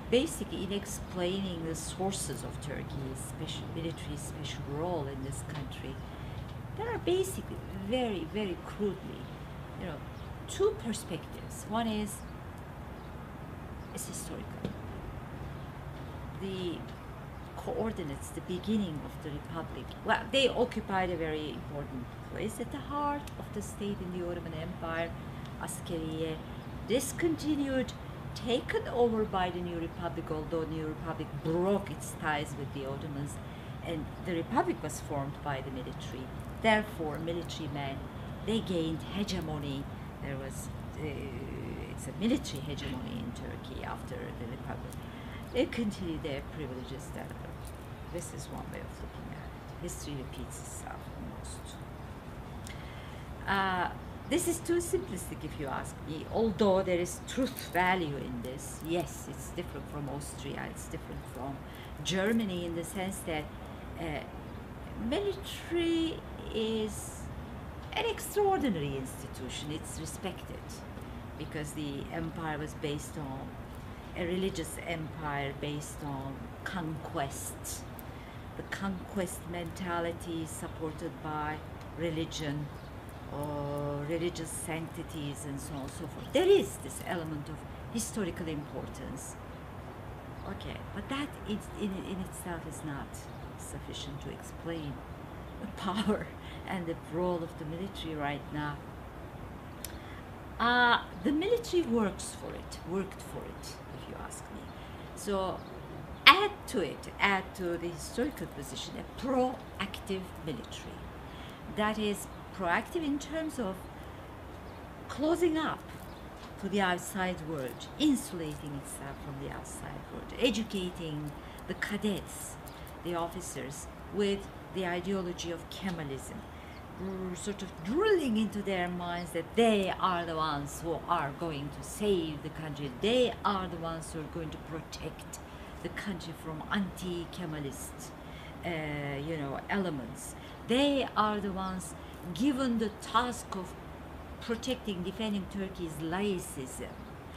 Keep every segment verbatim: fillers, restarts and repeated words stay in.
basically in explaining the sources of Turkey's special military special role in this country, there are basically very, very crudely, you know, two perspectives. One is it's historical. The coordinates, the beginning of the republic, well, they occupied a very important place at the heart of the state in the Ottoman Empire. Askeriye discontinued, taken over by the new republic, although new republic broke its ties with the Ottomans, and the republic was formed by the military. Therefore, military men, they gained hegemony. There was uh, it's a military hegemony in Turkey after the republic. They continued their privileges. That this is one way of looking at it. History repeats itself almost. Uh, this is too simplistic, if you ask me. Although there is truth value in this, yes, it's different from Austria. It's different from Germany in the sense that uh, military is an extraordinary institution. It's respected because the empire was based on a religious empire based on conquest. The conquest mentality is supported by religion or religious sanctities and so on and so forth. There is this element of historical importance. Okay, but that is, in, in itself is not sufficient to explain the power and the role of the military right now. Uh, the military works for it, worked for it, if you ask me. So add to it, add to the historical position, a proactive military. That is proactive in terms of closing up to the outside world, insulating itself from the outside world, educating the cadets, the officers, with the ideology of Kemalism, sort of drilling into their minds that they are the ones who are going to save the country. They are the ones who are going to protect the country from anti-Kemalist, uh, you know, elements. They are the ones given the task of protecting, defending Turkey's laicism.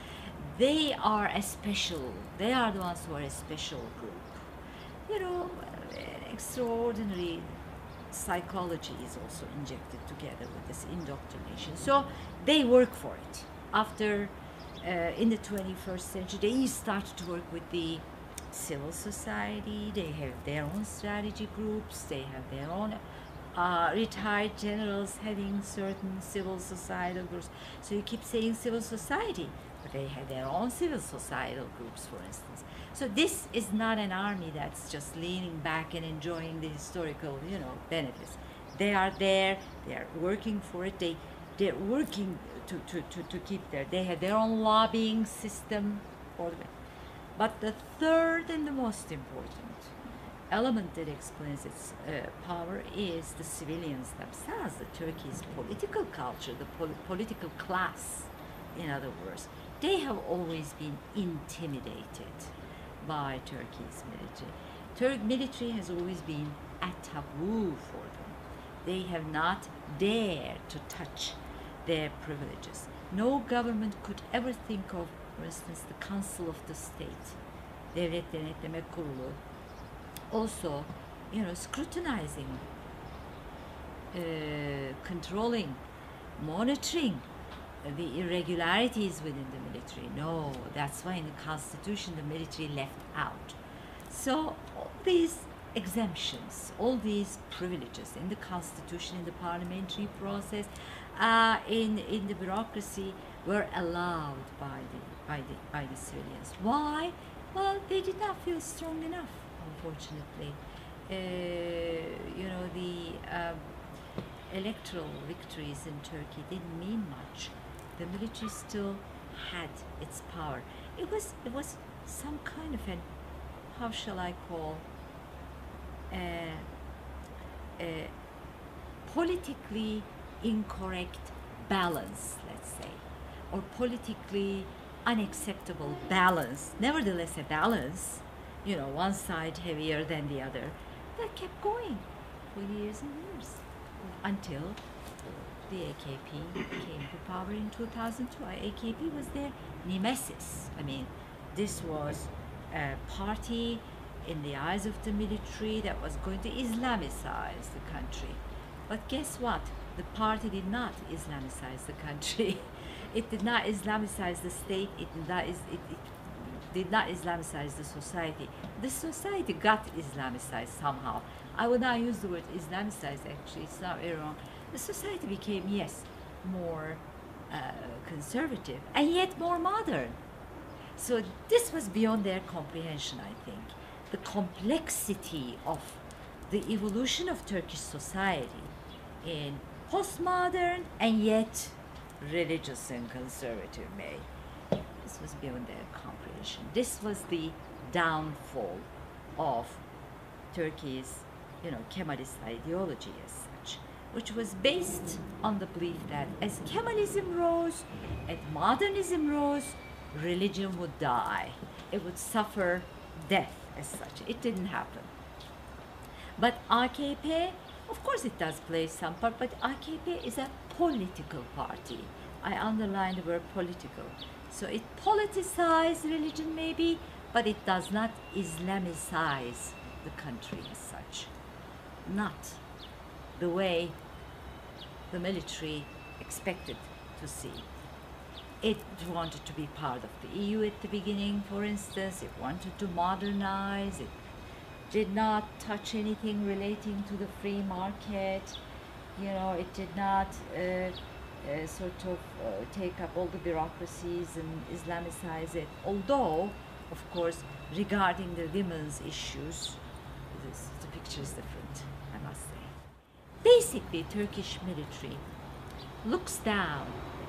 They are a special, they are the ones who are a special group. You know, an extraordinary psychology is also injected together with this indoctrination. So they work for it. After, uh, in the twenty-first century, they start to work with the civil society. They have their own strategy groups. They have their own uh, retired generals heading certain civil societal groups. So you keep saying civil society, but they have their own civil societal groups, for instance. So this is not an army that's just leaning back and enjoying the historical, you know, benefits. They are there, they are working for it, they, they're working to, to, to, to keep there. They have their own lobbying system for them. But the third and the most important element that explains its uh, power is the civilians themselves, the Turkey's political culture, the pol political class, in other words. They have always been intimidated by Turkey's military. Turk military has always been a taboo for them. They have not dared to touch their privileges. No government could ever think of, for instance, the Council of the State, Devlet Denetleme Kurulu, also, you know, scrutinizing, uh, controlling, monitoring the irregularities within the military. No, that's why in the constitution the military left out. So all these exemptions, all these privileges in the constitution, in the parliamentary process, uh, in in the bureaucracy, were allowed by the by the by the civilians. Why? Well, they did not feel strong enough, unfortunately. Uh, you know, the um, electoral victories in Turkey didn't mean much. The military still had its power. It was it was some kind of an, how shall I call, a, a politically incorrect balance, let's say, or politically unacceptable balance. Nevertheless, a balance, you know, one side heavier than the other, that kept going for years and years until the A K P came to power in two thousand two. A K P was their nemesis. I mean, this was uh, party in the eyes of the military that was going to Islamicize the country. But guess what? The party did not Islamicize the country. It did not Islamicize the state. It did not, is, it, it did not Islamicize the society. The society got Islamicized somehow. I would not use the word Islamicized, actually. It's not very wrong. The society became, yes, more uh, conservative and yet more modern. So this was beyond their comprehension, I think. The complexity of the evolution of Turkish society in postmodern and yet religious and conservative way. This was beyond their comprehension. This was the downfall of Turkey's, you know, Kemalist ideology as such, which was based on the belief that as Kemalism rose, as modernism rose, religion would die. It would suffer death as such. It didn't happen. But A K P, of course it does play some part, but A K P is a political party. I underline the word political. So it politicizes religion maybe, but it does not Islamicize the country as such. Not the way the military expected to see. It wanted to be part of the E U at the beginning, for instance. It wanted to modernize. It did not touch anything relating to the free market. You know, it did not uh, uh, sort of uh, take up all the bureaucracies and Islamicize it. Although, of course, regarding the women's issues, this, the picture is different, I must say. Basically, Turkish military looks down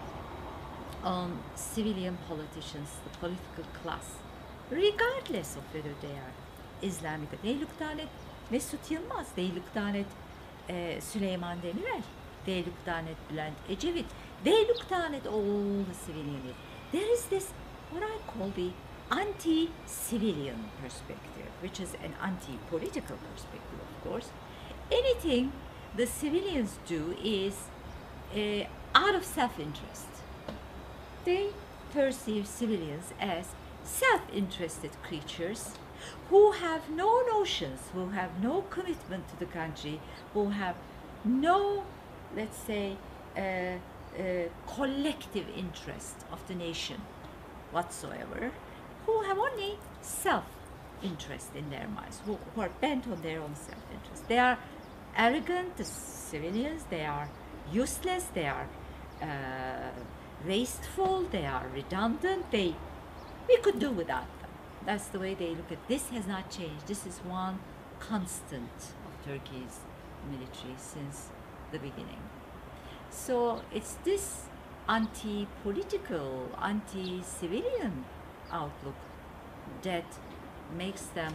on civilian politicians, the political class, regardless of whether they are Islamic. They look down at Mesut Yılmaz, they look down at uh, Süleyman Demirel, they look down at Bülent Ecevit, they look down at all the civilian. There is this, what I call the anti-civilian perspective, which is an anti-political perspective, of course. Anything the civilians do is uh, out of self-interest. They perceive civilians as self-interested creatures who have no notions, who have no commitment to the country, who have no, let's say, uh, uh, collective interest of the nation whatsoever, who have only self-interest in their minds, who, who are bent on their own self-interest. They are arrogant, the civilians, they are useless, they are uh, wasteful, they are redundant, they, we could do without them. That's the way they look at it. This has not changed. This is one constant of Turkey's military since the beginning. So it's this anti-political, anti-civilian outlook that makes them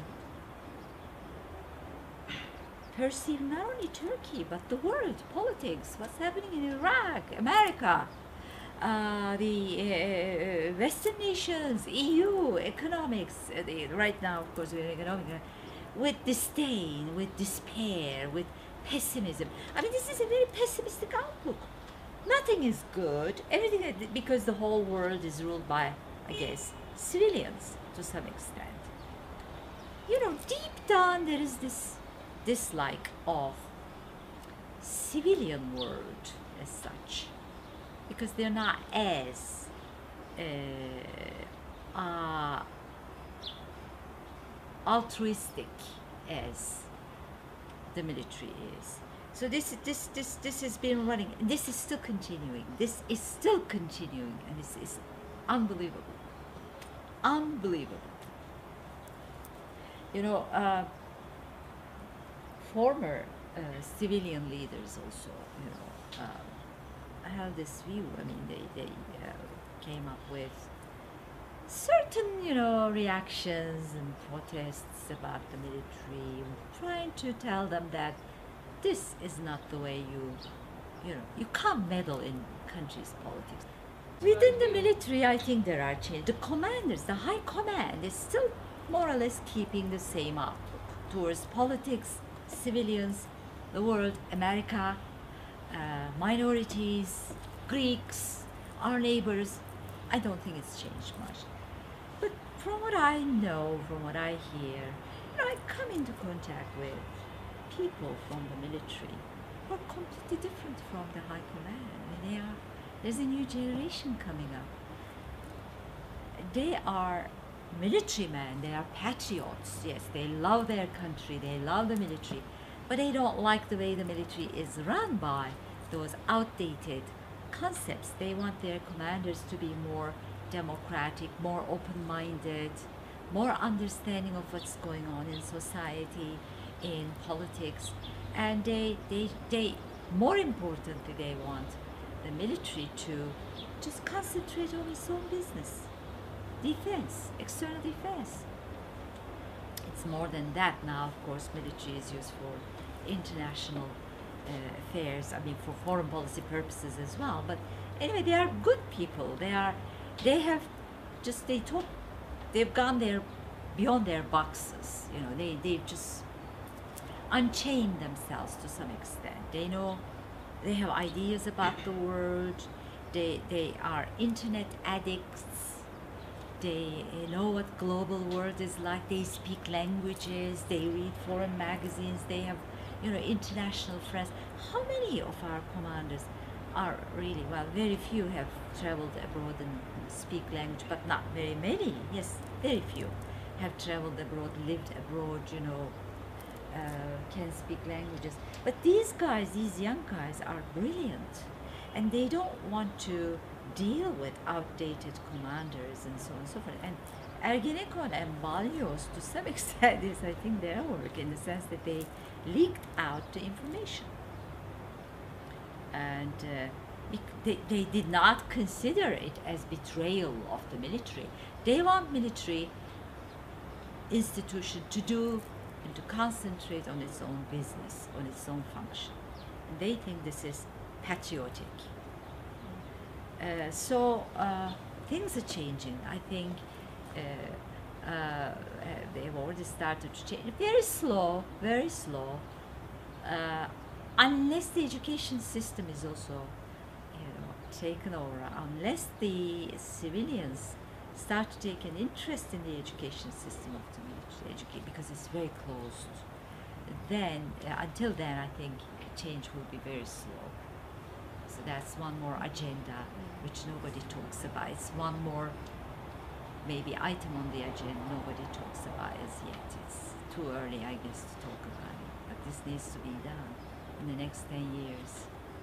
perceive not only Turkey, but the world, politics, what's happening in Iraq, America, Uh, the uh, Western nations, E U, economics, uh, the, right now, of course, we're economic, uh, with disdain, with despair, with pessimism. I mean, this is a very pessimistic outlook. Nothing is good. Everything, because the whole world is ruled by, I guess, civilians to some extent. You know, deep down there is this dislike of civilian world as such, because they're not as uh, uh, altruistic as the military is. So this, this, this, this has been running. This is still continuing. This is still continuing, and this is unbelievable. Unbelievable. You know, uh, former uh, civilian leaders also, you know, uh, I have this view. I mean, they, they uh, came up with certain, you know, reactions and protests about the military, trying to tell them that this is not the way you, you know, you can't meddle in countries' politics. Within the military, I think there are changes. The commanders, the high command is still more or less keeping the same outlook towards politics, civilians, the world, America, uh, minorities, Greeks, our neighbors. I don't think it's changed much. But from what I know, from what I hear, you know, I come into contact with people from the military who are completely different from the high command. I mean, they are, there's a new generation coming up. They are military men, they are patriots, yes, they love their country, they love the military, but they don't like the way the military is run by those outdated concepts. They want their commanders to be more democratic, more open-minded, more understanding of what's going on in society, in politics, and they, they, they, more importantly, they want the military to just concentrate on its own business. Defense, external defense. It's more than that now, of course. Military is used for international uh, affairs, I mean for foreign policy purposes as well. But anyway, they are good people. They are, they have just, they talk, they've gone there beyond their boxes. You know, they, they've just unchained themselves to some extent. They know, they have ideas about the world. They, they are internet addicts. They know what global world is like. They speak languages. They read foreign magazines. They have, you know, international friends. How many of our commanders are really, well, very few have traveled abroad and speak language, but not very many. Yes, very few have traveled abroad, lived abroad, you know, uh, can speak languages. But these guys, these young guys are brilliant, and they don't want to deal with outdated commanders and so on and so forth. And Ergenekon and Balyoz, to some extent, is, I think, their work in the sense that they leaked out the information. And uh, they, they did not consider it as betrayal of the military. They want military institution to do and to concentrate on its own business, on its own function. And they think this is patriotic. Uh, so uh, things are changing. I think uh, uh, they've already started to change. Very slow, very slow. Uh, unless the education system is also, you know, taken over, unless the civilians start to take an interest in the education system of the military, educate, because it's very closed, then uh, until then, I think change will be very slow. So that's one more agenda which nobody talks about. It's one more maybe item on the agenda nobody talks about as yet. It's too early, I guess, to talk about it. But this needs to be done in the next ten years.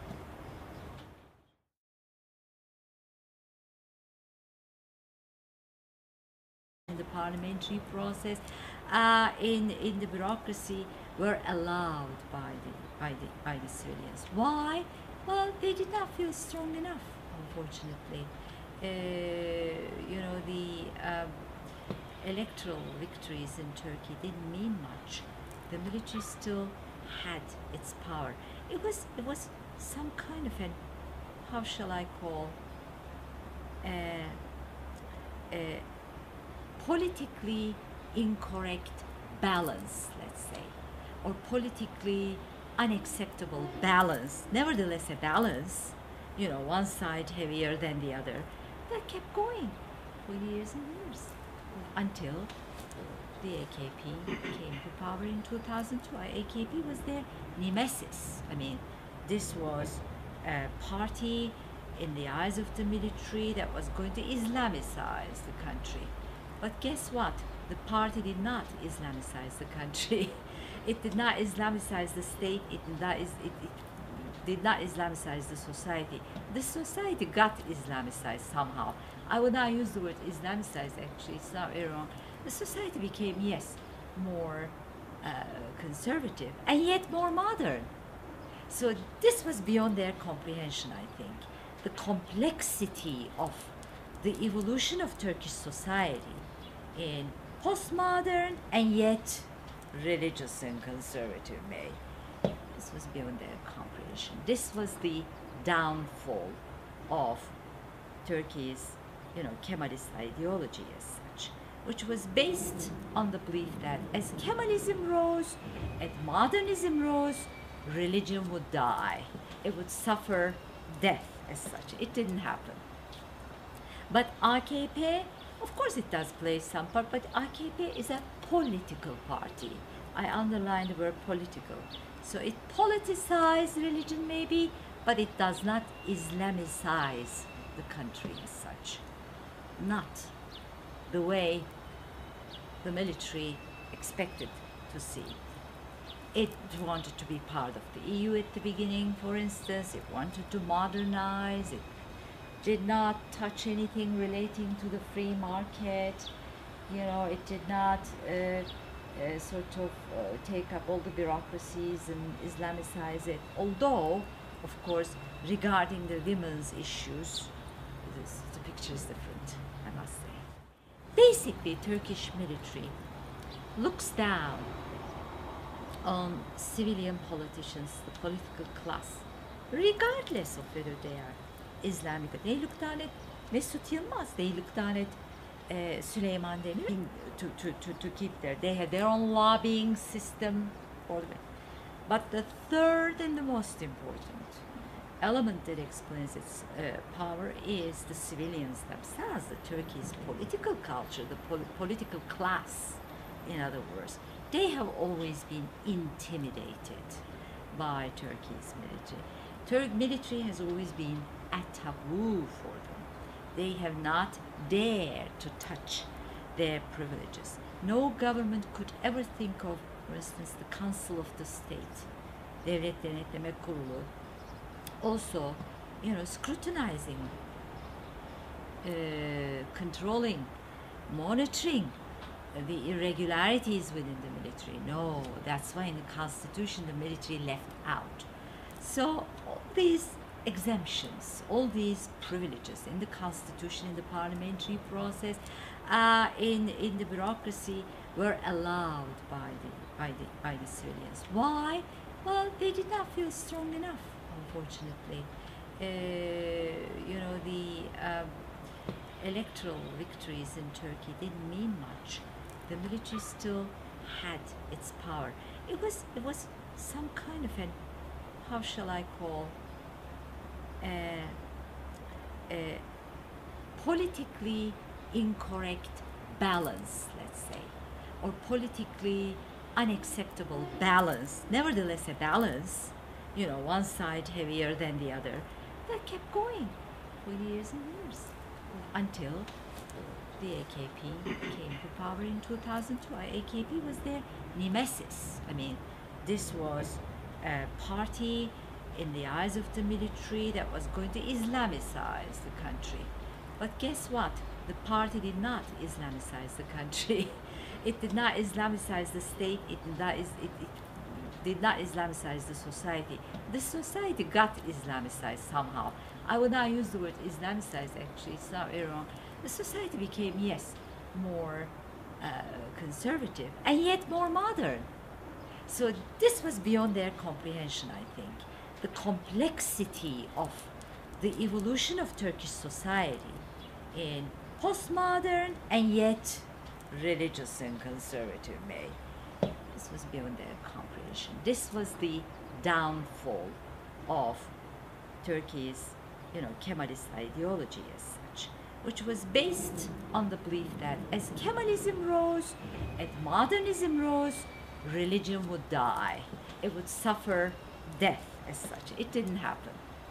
In the parliamentary process, uh, in in the bureaucracy, were allowed by the by the by the civilians. Why? Well, they did not feel strong enough, unfortunately. Uh, you know, the um, electoral victories in Turkey didn't mean much. The military still had its power. It was it was some kind of an, how shall I call, uh, uh, politically incorrect balance, let's say, or politically unacceptable balance, nevertheless a balance, you know, one side heavier than the other, that kept going for years and years until the A K P came to power in two thousand two. A K P was their nemesis. I mean, this was a party in the eyes of the military that was going to Islamicize the country. But guess what? The party did not Islamicize the country. It did not Islamicize the state. It did not, it, it did not Islamicize the society. The society got Islamicized somehow. I would not use the word Islamicized, actually. It's not very wrong. The society became, yes, more uh, conservative and yet more modern. So this was beyond their comprehension, I think. The complexity of the evolution of Turkish society in postmodern and yet religious and conservative way. This was beyond their comprehension. This was the downfall of Turkey's, you know, Kemalist ideology as such, which was based on the belief that as Kemalism rose, as modernism rose, religion would die. It would suffer death as such. It didn't happen. But A K P Of course, it does play some part, but A K P is a political party. I underline the word political. So it politicizes religion maybe, but it does not Islamicize the country as such. Not the way the military expected to see. It wanted to be part of the E U at the beginning, for instance. It wanted to modernize. It did not touch anything relating to the free market. You know, it did not uh, uh, sort of uh, take up all the bureaucracies and Islamicize it. Although, of course, regarding the women's issues, this, the picture is different, I must say. Basically, Turkish military looks down on civilian politicians, the political class, regardless of whether they are Islamic. They look down at Mesut Yılmaz, they look down at uh, Süleyman Demir to, to, to, to keep their, they have their own lobbying system for them. But the third and the most important element that explains its uh, power is the civilians themselves, the Turkey's political culture, the pol political class, in other words. They have always been intimidated by Turkey's military. Turk military has always been a taboo for them. They have not dared to touch their privileges. No government could ever think of, for instance, the Council of the State, Devlet Denetleme Kurulu, also, you know, scrutinizing, uh, controlling, monitoring the irregularities within the military. No, that's why in the constitution the military left out. So all these exemptions, all these privileges in the constitution, in the parliamentary process, uh, in in the bureaucracy were allowed by the by the by the civilians. Why? Well, they did not feel strong enough, unfortunately. Uh, you know, the uh, electoral victories in Turkey didn't mean much. The military still had its power. It was it was some kind of an, how shall I call, a, a politically incorrect balance, let's say, or politically unacceptable balance. Nevertheless, a balance, you know, one side heavier than the other, that kept going for years and years until the A K P came to power in two thousand two. A K P was their nemesis. I mean, this was a party in the eyes of the military that was going to Islamicize the country. But guess what? The party did not Islamicize the country. It did not Islamicize the state. It did not, it, it did not Islamicize the society. The society got Islamicized somehow. I would not use the word Islamicized, actually. It's not very wrong. The society became, yes, more uh, conservative and yet more modern. So this was beyond their comprehension, I think. The complexity of the evolution of Turkish society in postmodern and yet religious and conservative way. This was beyond their comprehension. This was the downfall of Turkey's, you know, Kemalist ideology as such, which was based on the belief that as Kemalism rose, as modernism rose, religion would die. It would suffer death as such. It didn't happen.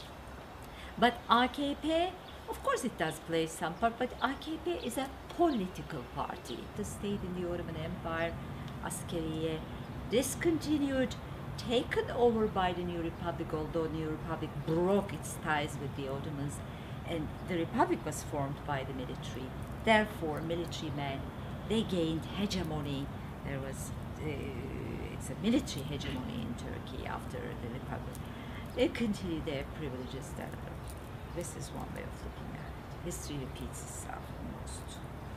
But A K P, of course it does play some part, but A K P is a political party. The state in the Ottoman Empire, Askeriye, discontinued, taken over by the New Republic, although New Republic broke its ties with the Ottomans, and the Republic was formed by the military. Therefore, military men, they gained hegemony. There was, uh, it's a military hegemony in Turkey after the Republic. They continued their privileges. That this is one way of looking at it. History repeats itself almost.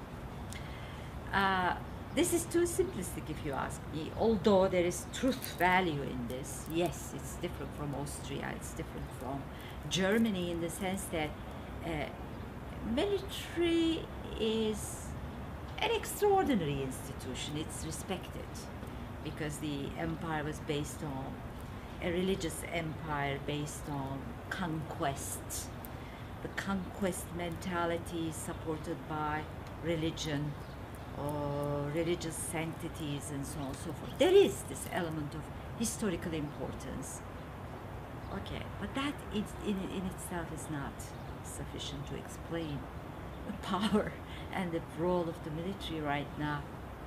Uh, this is too simplistic, if you ask me. Although there is truth value in this, yes, it's different from Austria. It's different from Germany in the sense that uh, military is an extraordinary institution. It's respected because the empire was based on a religious empire based on conquest. The conquest mentality is supported by religion or religious sanctities and so on and so forth. There is this element of historical importance. Okay, but that is, in, in itself is not sufficient to explain the power and the role of the military right now.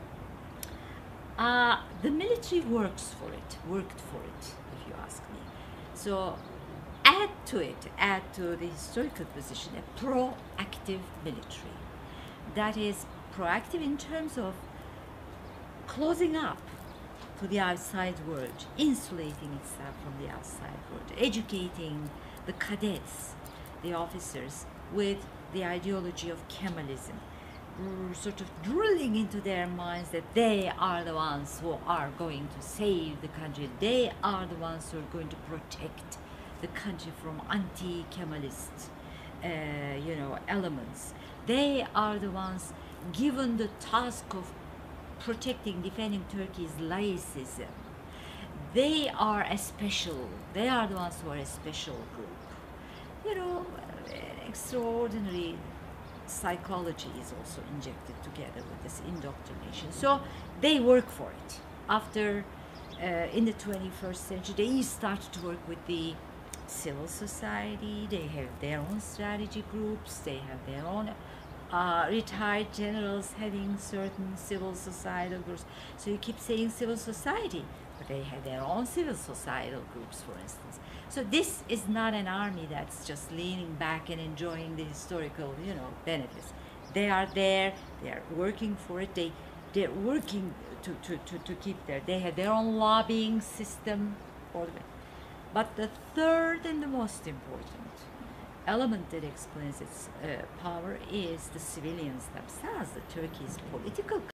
Uh, the military works for it, worked for it, if you ask me. So add to it, add to the historical position, a proactive military. That is proactive in terms of closing up to the outside world, insulating itself from the outside world, educating the cadets, the officers, with the ideology of Kemalism, sort of drilling into their minds that they are the ones who are going to save the country. They are the ones who are going to protect the country from anti-Kemalist, uh, you know, elements. They are the ones given the task of protecting, defending Turkey's laicism. They are a special, they are the ones who are a special group. You know, extraordinary psychology is also injected together with this indoctrination. So they work for it. After, uh, in the twenty-first century, they started to work with the civil society. They have their own strategy groups. They have their own uh, retired generals heading certain civil societal groups. So you keep saying civil society, but they have their own civil societal groups, for instance. So this is not an army that's just leaning back and enjoying the historical, you know, benefits. They are there, they are working for it, they, they're working to, to, to, to keep there. They have their own lobbying system for them. But the third and the most important element that explains its uh, power is the civilians themselves, the Turkey's political